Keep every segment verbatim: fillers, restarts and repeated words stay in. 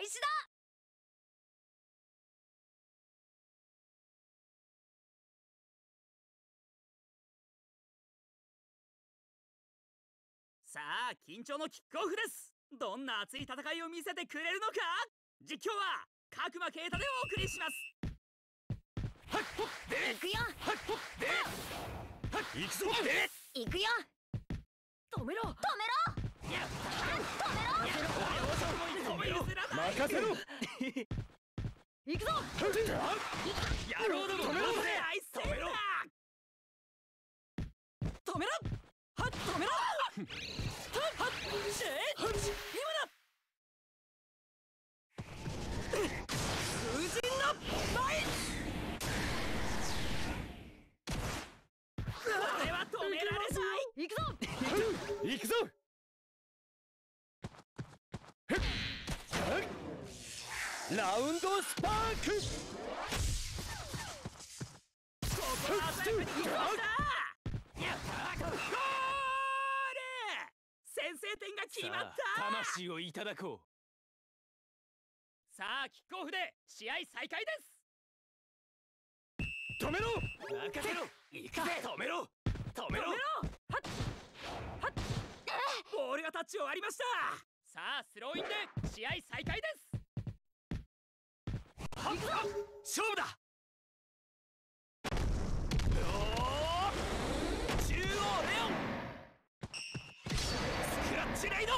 始だ。 さあ、緊張のキックオフです。どんな熱い戦いを見せてくれるのか。実況は角間啓太でお送りします。 行くよ。 行くぞ。 行くよ。止めろ。止めろ。止めろ。 任せろ。 行くぞ。 野郎ども、止めろ。止めろ。止めろ。はっ、止めろ。はっ、シェー。今だ。風神のバイ。これは止められない。 行くぞ。 行くぞ。ラウンドスパーク。ここは鮮やかに行きました。やった。ゴール。先制点が決まった。 魂をいただこう。 さあ、キックオフで試合再開です。 止めろ。任せろ。行くぜ。止めろ。止めろ。 はっはっ。ボールがタッチを割りました。さあ、スローインで試合再開です。はっ、勝負だ。中央レオン。スクラッチレイド。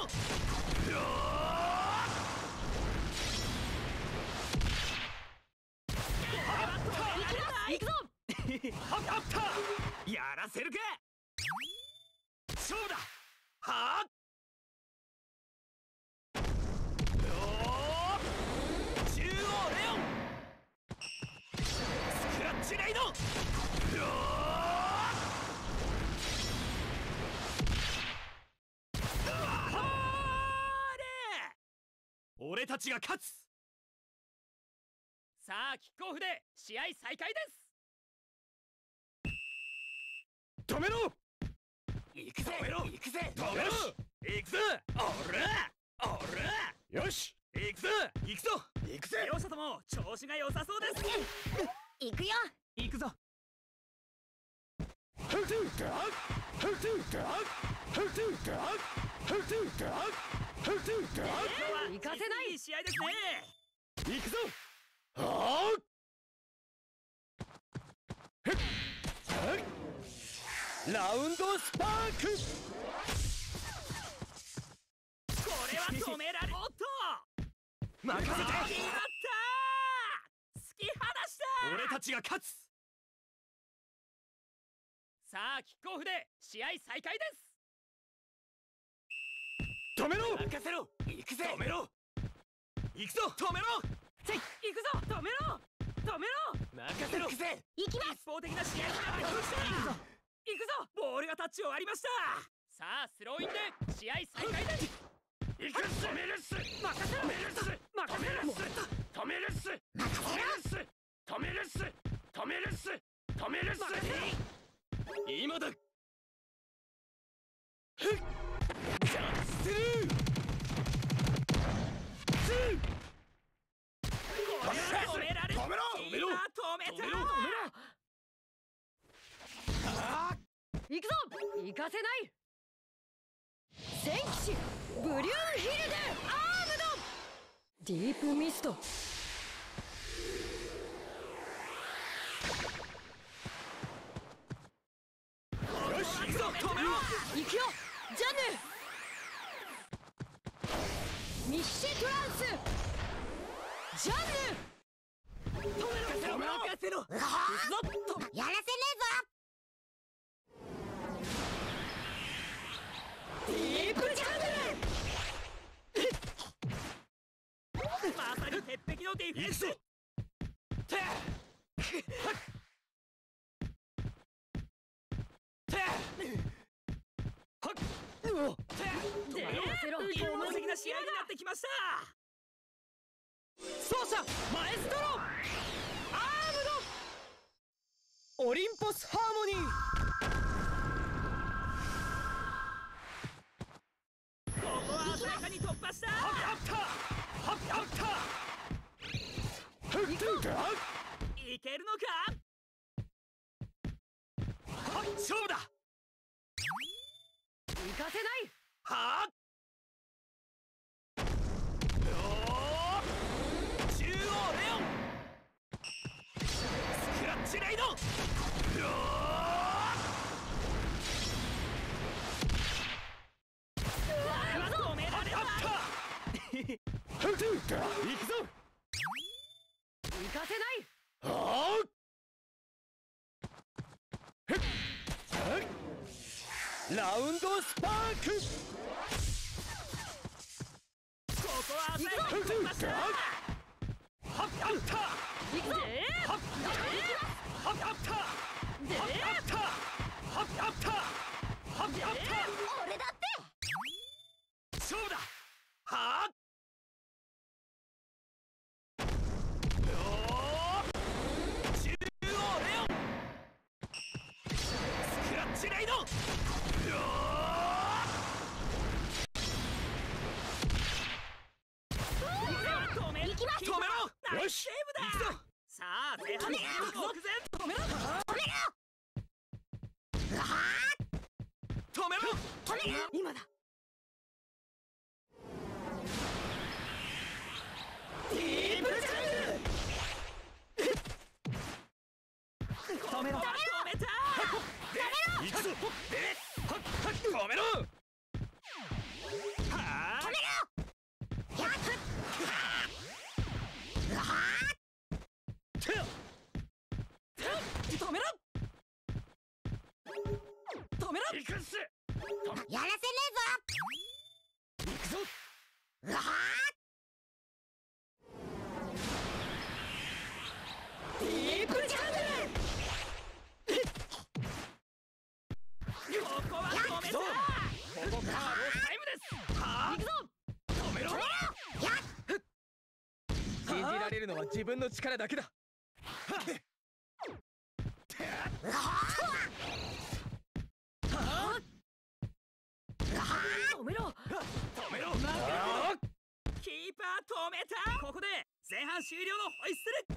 行くぞ。 はっはった。やらせるか。勝負だ。はあ。中央レオン。スクラッチレイド。俺たちが勝つ。さあ、キックオフで試合再開です。止めろ。行くぜ。止めろ。行くぜ。止めろ。行くぞ。おらおら。よし、行くぞ。行くぞ。行くぜ。両者とも調子が良さそうです。 行くよ。 行くぞ。 行かせない。 いい試合ですね。行くぞ。はあ。ラウンドスパーク。これは止められ。おっと。任せて。決まった。突き放した。俺たちが勝つ。さあ、キックオフで試合再開です。止めろ。任せろ。行くぜ。止めろ。行くぞ。止めろ。行くぞ。止めろ。止めろ。任せろ。行くぜ。 行きます。 一方的な試合になってきました。行くぞ。行くぞ。ボールがタッチを割りました。さあ、スローインで試合再開です。行く。止めるっす。任せろ。止めるっす。任せるっす。止めるっす。止めるっす。止めるっす。止めるっす。止めるっす。今だ。ふっ。ジャンスルー。ツー。これは止められ。止めろ。止めろ。止めた。止めろ。 行くぞ。行かせない。戦騎士ブリューンヒルデアームド。ディープミスト。よし、行くぞ。止めろ。 行くよ。ジャンヌ。ミッシェトランス。ジャンヌ。止めろ。 止めろ。任せろ。行くぞ。 やらせねえぞ。ディープジャンヌ。 まさに鉄壁のディフェンス。てはってはっうおて一方的な試合になってきました。走者マエストロアームドオリンポスハーモニー。ここは鮮やかに突破した。はっはっはっはっいけるのか。勝負だ。 行かせない。 はあ。中央レオン。スクラッチレイド。止められない。行くぞ。 行かせない。 はあ。ラウンドスパーク。ここは行くぞ。ました。はっはった行くぞ。はっはったはっはったはっはったはっはった俺だって。 勝負だ。はあ。中央レオン。スクラッチレイド。止めろ。ナイスセーブだ。さあ前半目前止めろ。止めろ。止めろ。止めろ。今だ。ディープジャングル。止めろ。止めた。行くぞ。止めろ。はあ。止めろ。止めろ。止めろ。行くっす。 やらせねえぞ。行くぞ。 うわディープジャングル。ここは止めた。ここからロスタイムです。はあ。行くぞ。止めろ。信じられるのは自分の力だけだ。 止めろ。 止めろ。キーパー止めた。ここで前半終了のホイッスル。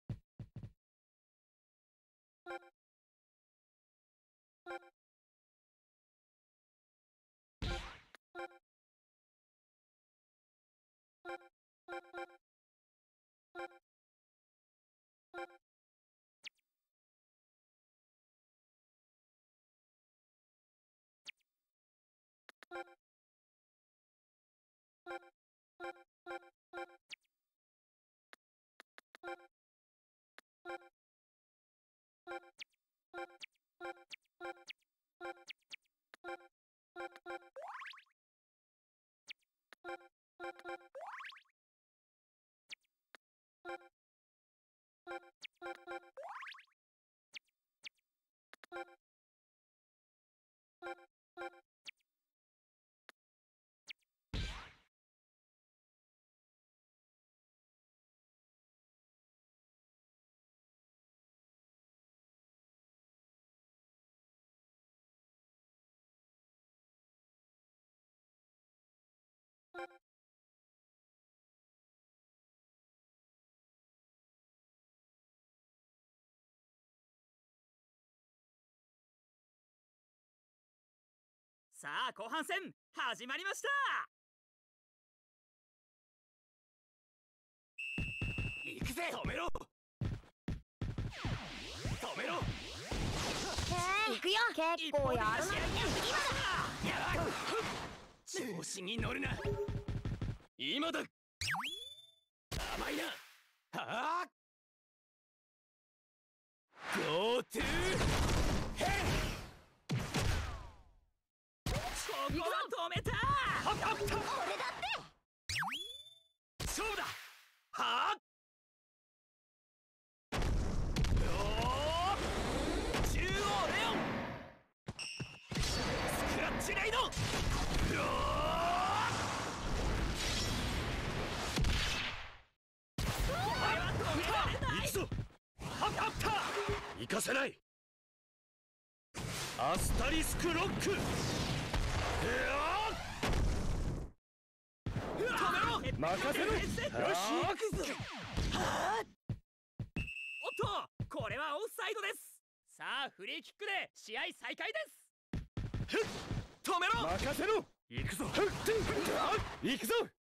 さあ後半戦始まりました。行くぜ。止めろ。止めろ。 行くよ。結構やるな。 今だ。調子に乗るな。今だ。甘いな。はあ。ゴートゥーヘイ。ここは止めた。俺だって。勝負だ。はあ。中央レオン。スクラッチレイド。これは止められない。行くぞ。はっはった。行かせない。アスタリスクロック。止めろ。 任せろ。よし、行くぞ。はあ。おっと、これはオフサイドです。さあ、フリーキックで試合再開です。止めろ。任せろ。行くぞ。行くぞ。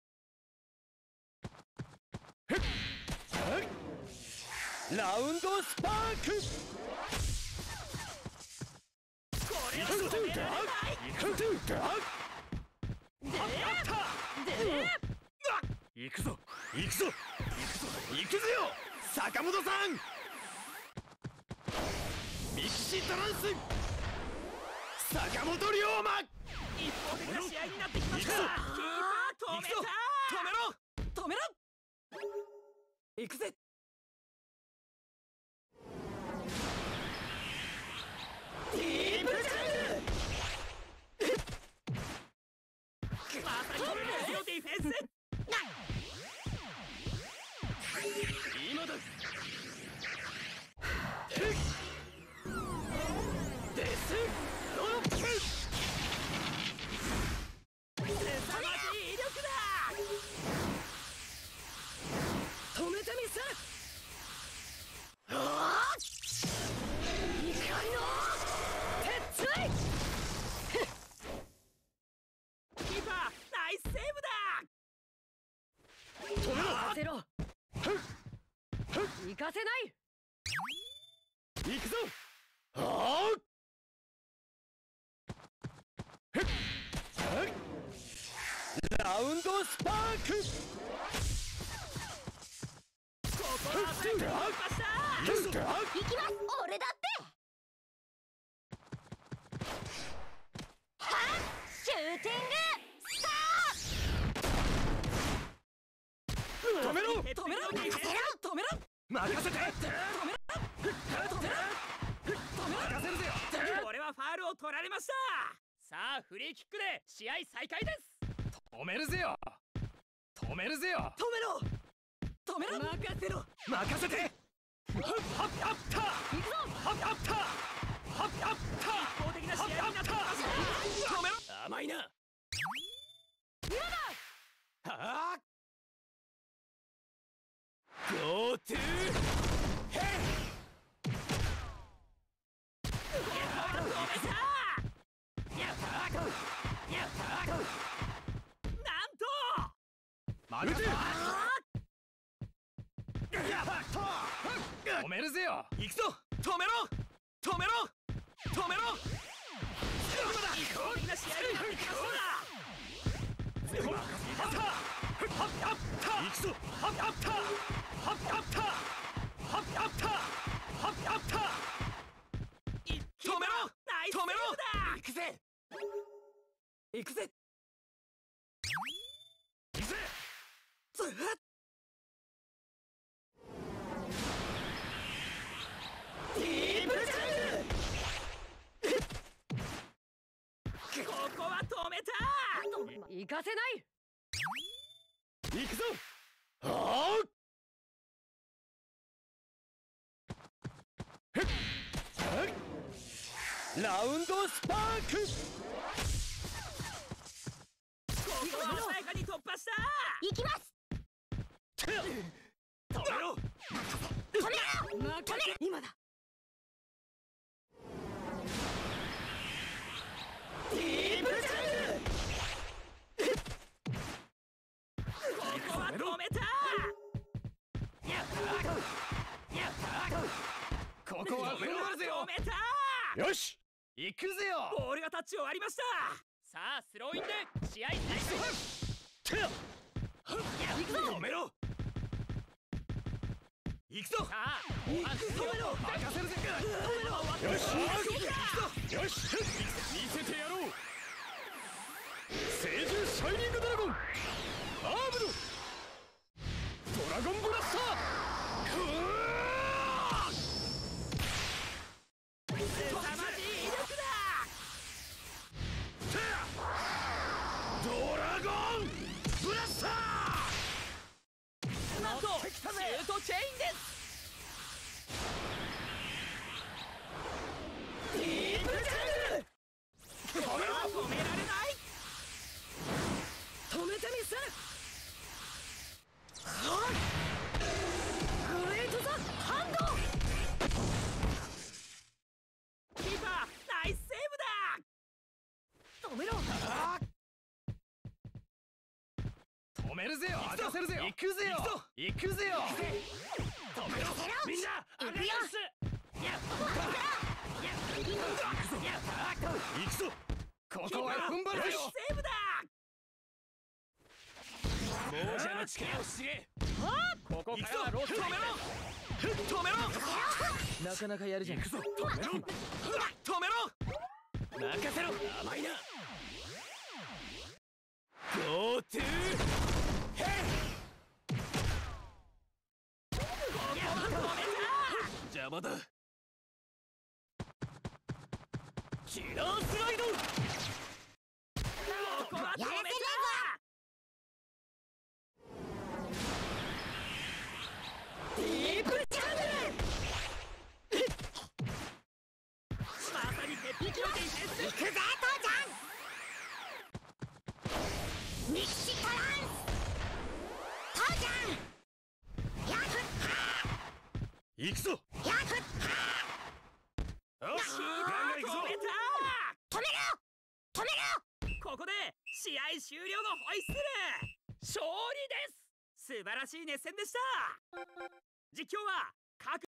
ラウンドスパーク。これは止められない。行くぞ行くぞ行くぞ行くぜよ坂本さん。ミキシトランス坂本龍馬。一方的な試合になってきました。キーパー止めた。止めろ止めろ。行くぜ。ディープジャングル。まさにこれのディフェンス。今だ。デスロック。凄まじい威力だ。止めてみせ。怒りの鉄槌。キーパーナイスセーブだ。止めろ。 任せろ。行かせない。 行くぞ。はあ。ラウンドスパーク。ここは突破した。行きます俺だって。はっシューティングスタート。止めろ止めろ止めろ止めろ。任せて。止めろ止めろ止めろ。任せるぜよ。これはファウルを取られました。さあフリーキックで試合再開です。止めるぜよ止めるぜよ。止めろ止めろ。任せろ任せて。はっはっはった行くぞ。はっはったはっはった。一方的な試合になってきました。止めろ。甘いな。今だ。はあ。ゴートゥーヘイ。なんと止めるぜよ。行くぞ。止めろ止めろ止めろ。一方的な試合になってきました。行くぞ。止めろナイスセーブだ。行くぜ行くぜ行くぜ。ずっディープジャングル。ここは止めた。行かせない。行くぞ。はあ。ラウンドスパーク。ここは鮮やかに突破した。行きます。止めろ止めろ止めろ。今だ。ディープジャングル。ここは止めた。ここは踏ん張るぜよ。止めた。よし行くぜよ。ボールがタッチ終わりました。さあスローインで試合再開。行くぞ。止めろ行くぞ。さあ止めろ任せるぜ。よしよし見せてやろう。聖獣シャイニングドラゴンアームドドラゴンブラスター。凄まじい威力だ。ドラゴンブラスター。なんとシュートチェインです。ディープジャングル。これは止められない。止めてみせる。 めるぜよ。任せるぜよ。行くぜよ。行くぜよ。止めろ。みんな上がります。行くぞ。ここは踏ん張るぜよ。 セーブだ。 亡者の力を知れ。 ここからはロス。 止めろ。止めろ。 なかなかやるじゃん。 行くぞ。止めろ。止めろ。任せろ。甘いな。Go to hell。邪魔だ。キラースライド。 ここは止めた。ディープチャンネル。まさに鉄壁のディフェンス。行くぜ父ちゃん。ミキシトランス父ちゃん。ヤクッ行くぞ。 ヤクッよし、ガンガン行くぞ。 止めろ止めろ。ここで試合終了のホイッスル。勝利です。素晴らしい熱戦でした。実況は各